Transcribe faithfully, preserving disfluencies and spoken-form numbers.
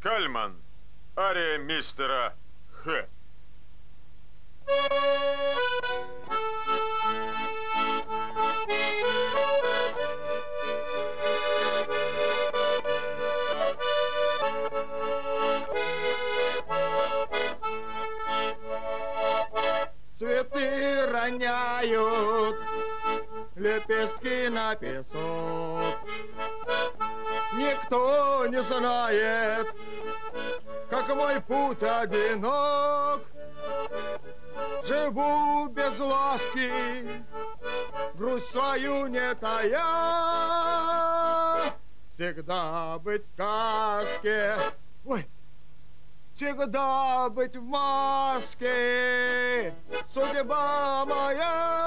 Кальман. Ария мистера Х. Цветы роняют лепестки на песок. Никто не знает, как мой путь одинок. Живу без ласки, грусть свою не тая. Всегда быть в каске, ой, всегда быть в маске. Судьба моя.